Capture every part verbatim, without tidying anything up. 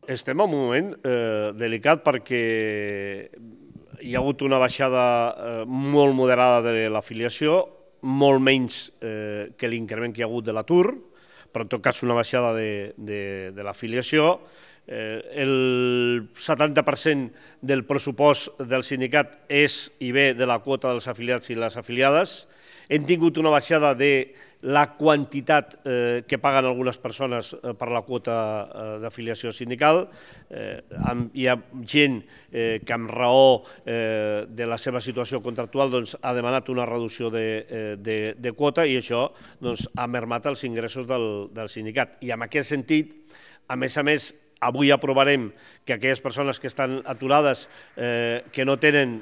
Estem en un moment eh, delicat perquè hi ha hagut una baixada eh, molt moderada de l'afiliació, molt menys eh, que l'increment que hi ha hagut de l'atur, però en tot cas una baixada de, de, de l'afiliació. Eh, el setanta per cent del pressupost del sindicat és i ve de la quota dels afiliats i les afiliades. Hem tingut una baixada de la quantitat eh, que paguen algunes persones eh, per la quota eh, d'afiliació sindical. Eh, amb, hi ha gent eh, que amb raó eh, de la seva situació contractual doncs, ha demanat una reducció de, eh, de, de quota i això doncs, ha mermat els ingressos del, del sindicat. I en aquest sentit, a més a més, avui aprovarem que aquelles persones que estan aturades, eh, que no tenen,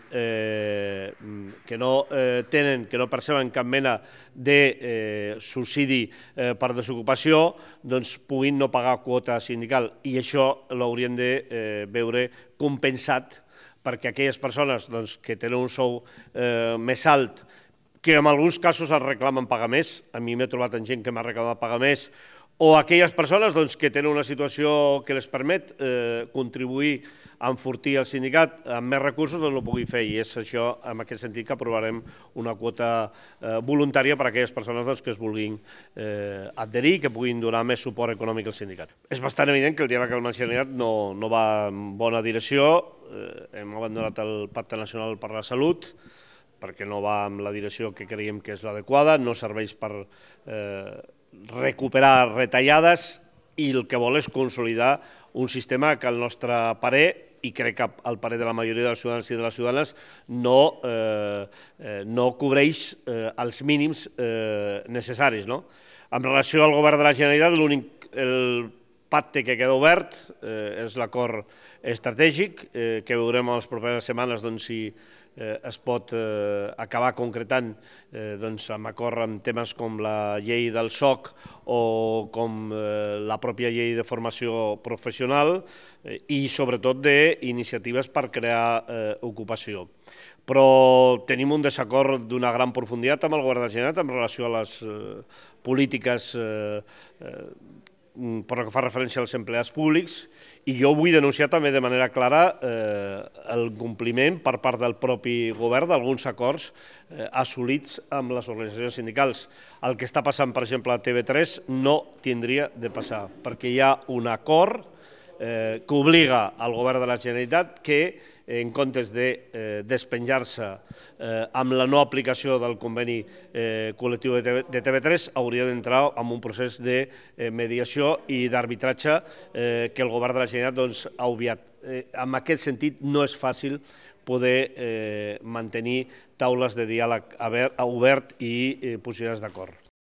eh, que no eh, tenen, que no perceben cap mena de eh, subsidi eh, per desocupació, doncs puguin no pagar quota sindical. I això l'haurien de eh, veure compensat perquè aquelles persones doncs, que tenen un sou eh, més alt, que en alguns casos es reclamen pagar més, a mi m'he trobat en gent que m'ha reclamat pagar més, o aquelles persones doncs, que tenen una situació que les permet eh, contribuir a enfortir el sindicat amb més recursos, doncs no ho pugui fer. I és això, en aquest sentit, que aprovarem una quota eh, voluntària per a aquelles persones doncs, que es vulguin eh, adherir, que puguin donar més suport econòmic al sindicat. És bastant evident que el diàleg amb la Generalitat no, no va en bona direcció. Eh, hem abandonat el Pacte Nacional per la Salut, perquè no va en la direcció que creiem que és l'adequada, no serveix per eh, recuperar retallades i el que vol és consolidar un sistema que al nostre parer, i crec que al parer de la majoria dels ciutadans i de les ciutadanes, no, eh, eh, no cobreix eh, els mínims eh, necessaris. No? En relació al govern de la Generalitat, l'únic el pacte que queda obert eh, és l'acord estratègic, eh, que veurem en les properes setmanes doncs, si eh, es pot eh, acabar concretant eh, doncs, amb acord amb temes com la llei del soc o com eh, la pròpia llei de formació professional eh, i sobretot d'iniciatives per crear eh, ocupació. Però tenim un desacord d'una gran profunditat amb el govern de la Generalitat en relació a les eh, polítiques eh, eh, per que fa referència als empleats públics, i jo vull denunciar també de manera clara eh, el compliment per part del propi govern d'alguns acords eh, assolits amb les organitzacions sindicals. El que està passant, per exemple, a T V tres no tindria de passar, perquè hi ha un acord eh, que obliga al govern de la Generalitat que, en comptes de eh, despenjar-se eh, amb la no aplicació del conveni eh, col·lectiu de T V tres, hauria d'entrar en un procés de eh, mediació i d'arbitratge eh, que el govern de la Generalitat doncs, ha obviat. Eh, en aquest sentit, no és fàcil poder eh, mantenir taules de diàleg obert i eh, possibilitats d'acord.